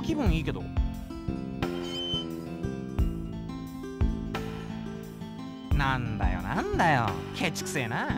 気分いいけど。なんだよなんだよ、ケチくせえな。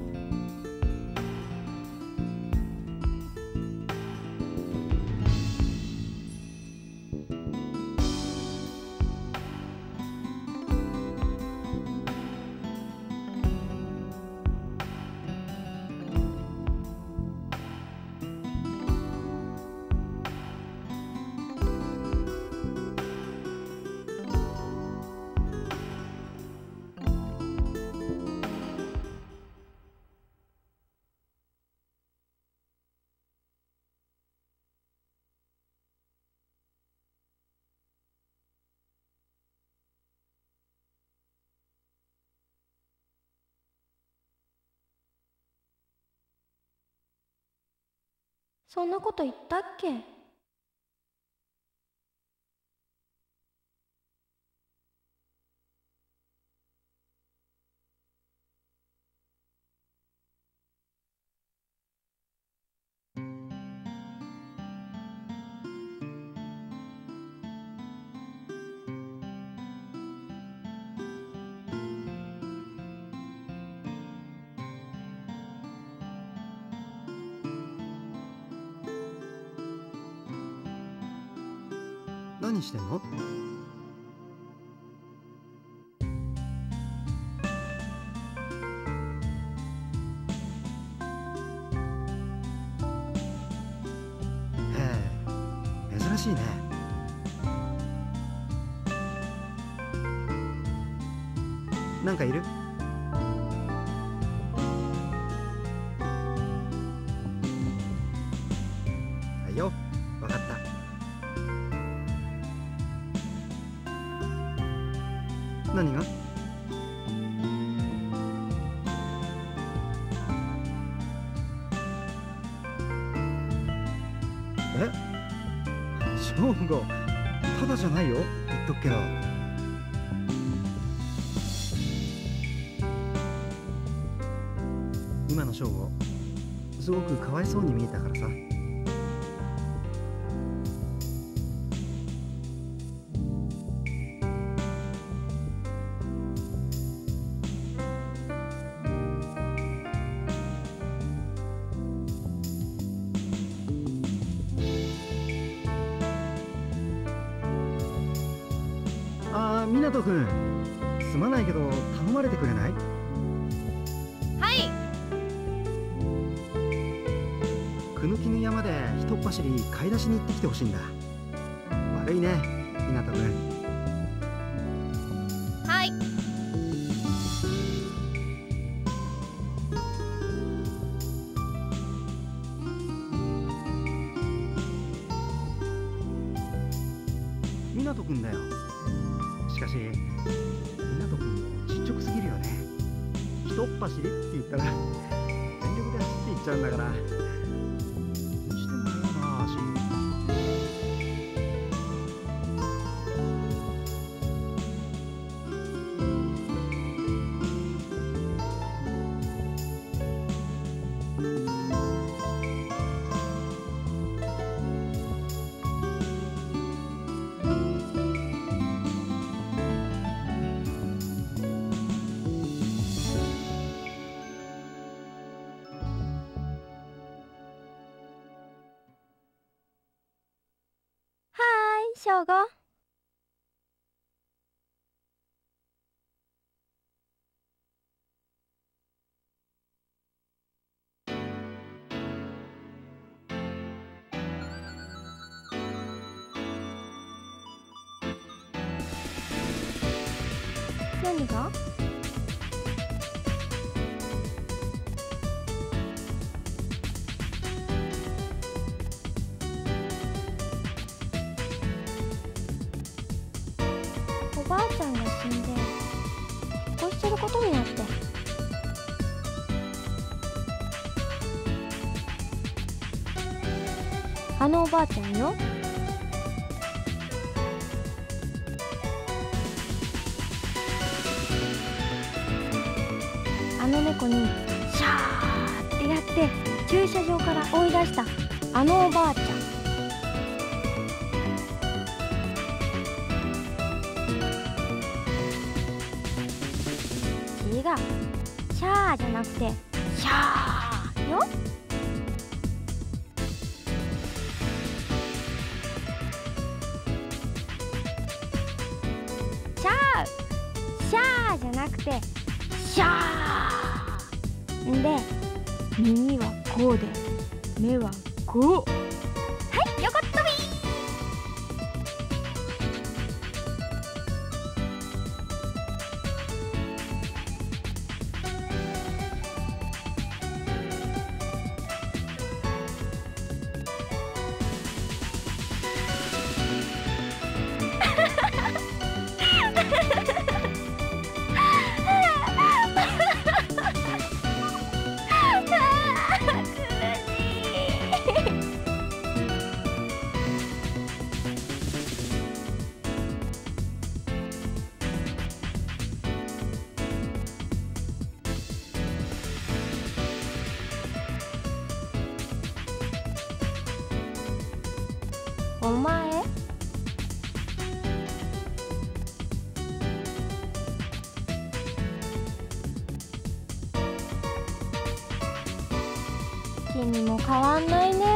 そんなこと言ったっけ？ 何してんの？へえ、珍しいね。なんかいる？はいよ、わかった。何が？え？正吾、ただじゃないよ、言っとくけど。今の正吾、すごくかわいそうに見えたからさ。湊くん、すまないけど頼まれてくれない？ はい。 くぬきの山でひとっ走り買い出しに行ってきてほしいんだ。悪いね、湊くん。 はい。 湊くんだよ。しかし、湊くんもちっちゃくすぎるよね。ひとっ走りって言ったら全力で走っていっちゃうんだから。どうしてもいいな、足。 正吾。何が？おばあちゃんが死んで引っ越しすることになって。あのおばあちゃんよ。あの猫にシャーってやって駐車場から追い出したあのおばあちゃん。 さ、シャーじゃなくてシャーよ。シャーじゃなくてシャーんで、耳はこうで目はこう。はい、よかったびお前君も変わんないね。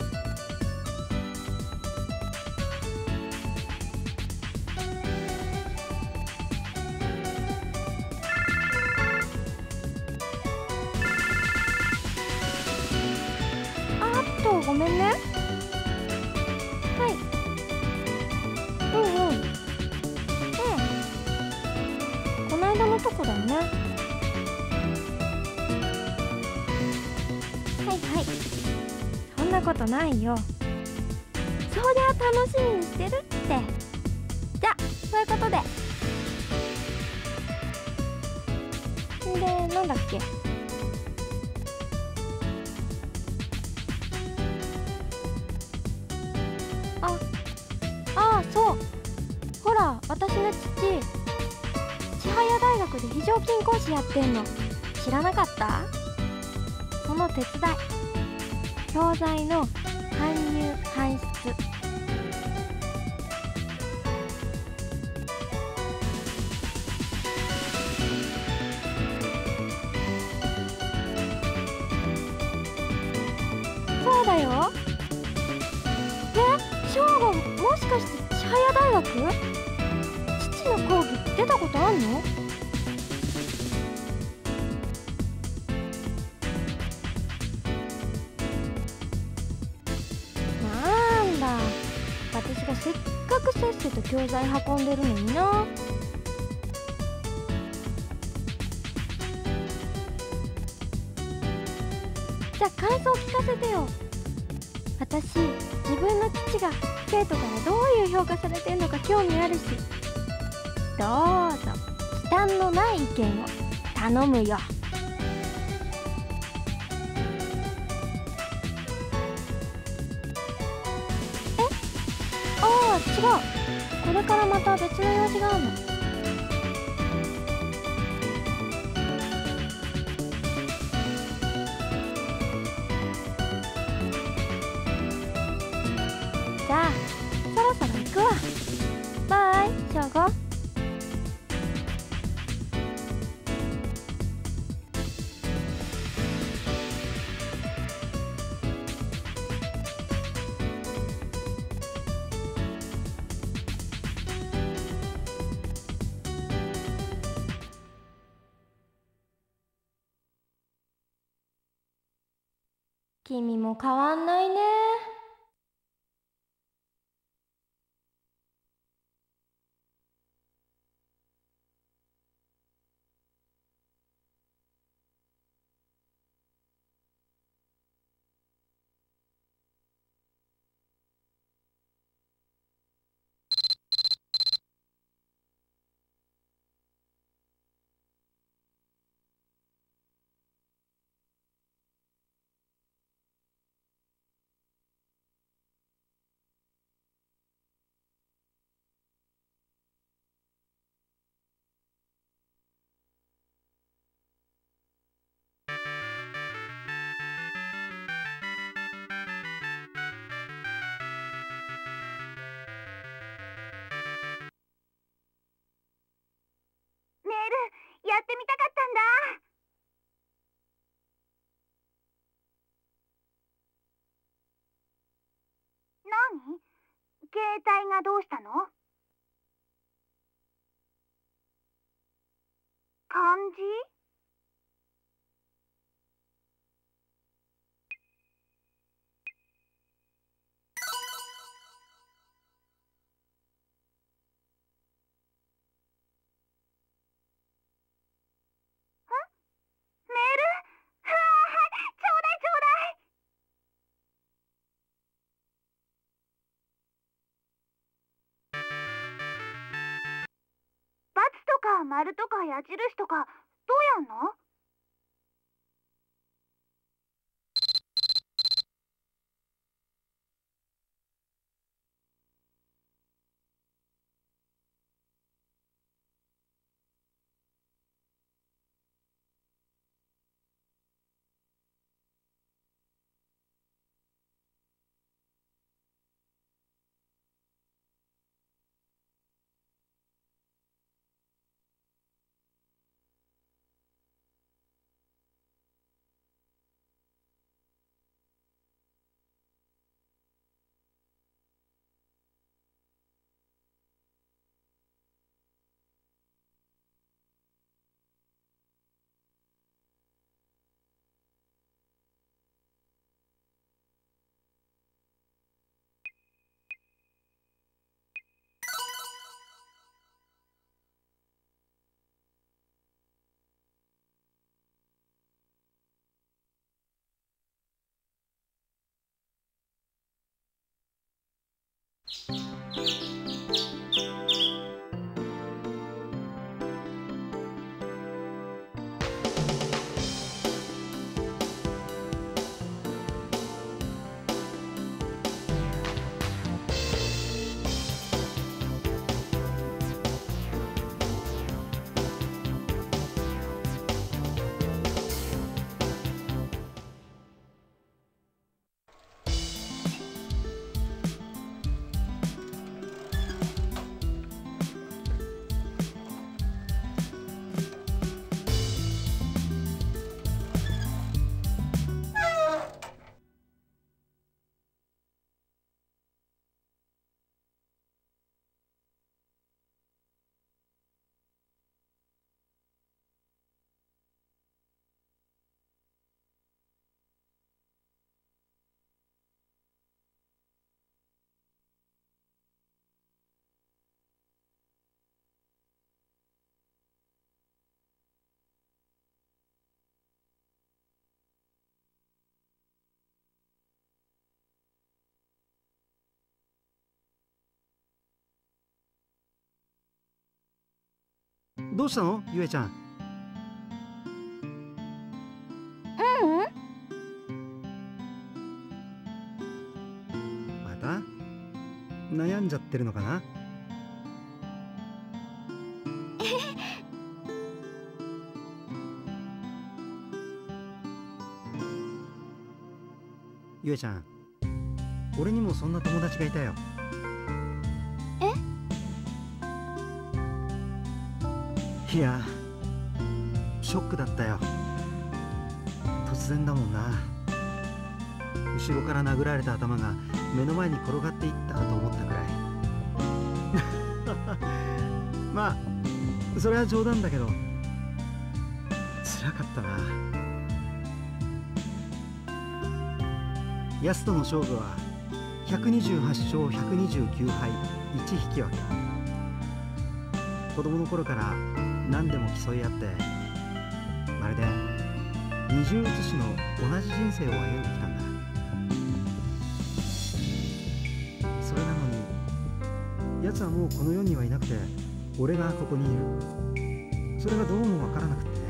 ごめんね。はい。うんうん。こないだのとこだよね。はいはい。そんなことないよ。そりゃ楽しみにしてるって。じゃあそういうことで。で、なんだっけ。そう。ほら、私の父、千早大学で非常勤講師やってんの。知らなかった？その手伝い。教材の搬入搬出。そうだよ。翔吾、もしかして千早大学？父の講義出たことあんの？なんだ、私がせっかくせっせと教材運んでるのにな。じゃあ感想聞かせてよ。私、自分の父が生徒からどういう評価されてんのか興味あるし。どうぞ忌憚のない意見を頼むよ。違う。これからまた別の用事があるの。じゃあそろそろ行くわ。バイ、翔吾。君も変わんないね。 体がどうしたの？漢字？メール？ちょうだいちょうだい。×とか丸とか矢印とかどうやんの？ どうしたの、ゆえちゃん？また悩んじゃってるのかな？ゆえちゃん、俺にもそんな友達がいたよ。いや、ショックだったよ。突然だもんな。後ろから殴られた頭が目の前に転がっていったかと思ったくらい。まあそれは冗談だけど辛かったな。ヤスとの勝負は128勝129敗1引き分け。子供の頃から何でも競い合って、まるで二重写しの同じ人生を歩んできたんだ。それなのに奴はもうこの世にはいなくて、俺がここにいる。それがどうもわからなくってね。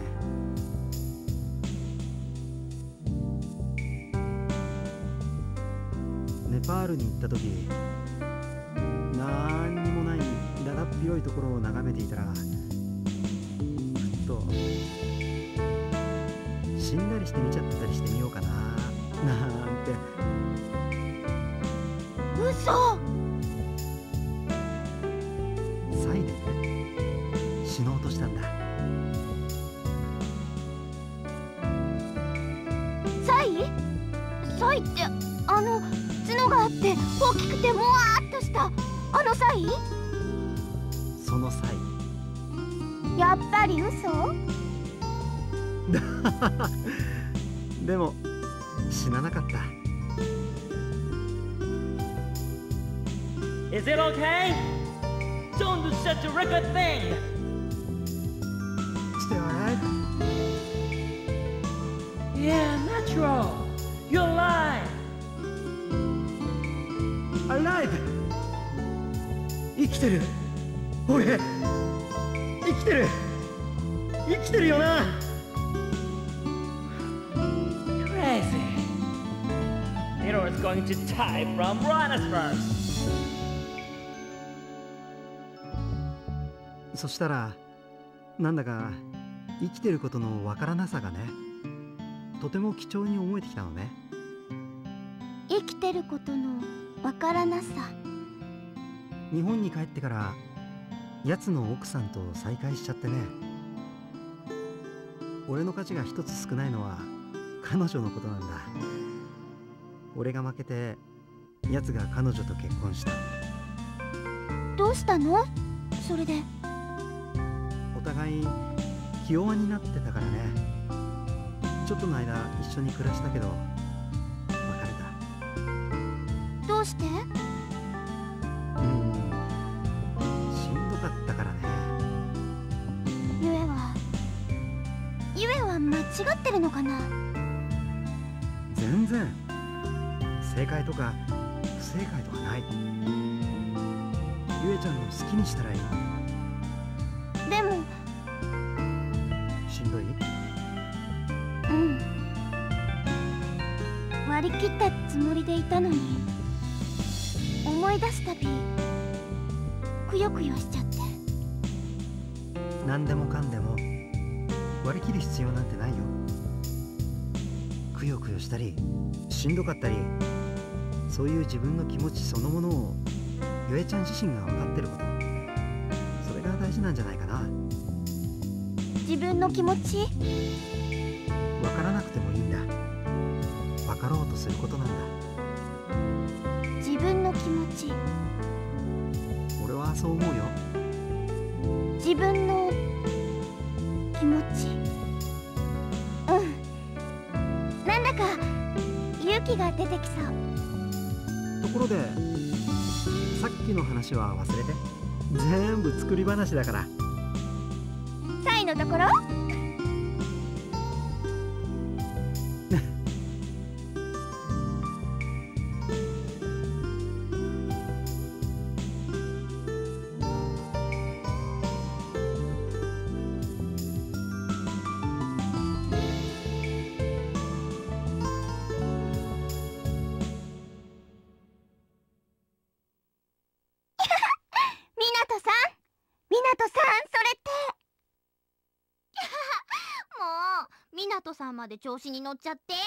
ネパールに行った時、なんにもないだだっ広いところを眺めていたら、死んだりして見ちゃったりしてみようかななんて。 嘘。 サイでね、死のうとしたんだ。 サイ？サイって角があって大きくてもわーっとしたあの際？ その際。 やっぱり嘘？ でも死ななかった。 Is it okay? Don't do such a record thing! Still alive? Yeah, natural! You're alive! Alive! 生きてる。俺生きてる。生きてるよな。 Crazy! Nero is going to die from rhinoceros! そしたらなんだか生きてることのわからなさがね、とても貴重に思えてきたのね。 生きてることのわからなさ。 日本に帰ってからやつの奥さんと再会しちゃってね。俺の価値が一つ少ないのは彼女のことなんだ。俺が負けてやつが彼女と結婚した。 どうしたの？それで。 お互い気弱になってたからね。ちょっとの間一緒に暮らしたけど別れた。 どうして？ しんどかったからね。 ゆえは間違ってるのかな？ 全然正解とか不正解とかない。ゆえちゃんの好きにしたらいい。 でもしんどい？ 割り切ったつもりでいたのに、思い出すたびくよくよしちゃって。 何でもかんでも割り切る必要なんてないよ。くよくよしたりしんどかったり、そういう自分の気持ちそのものをゆえちゃん自身が分かってること、それが大事なんじゃないかな。 自分の気持ち？ 分からなくてもいいんだ。分かろうとすることなんだ。 自分の気持ち。 俺はそう思うよ。 自分の気持ち。なんだか勇気が出てきそう。 ところでさっきの話は忘れて。全部作り話だから。 サイのところ？ さんまで調子に乗っちゃって。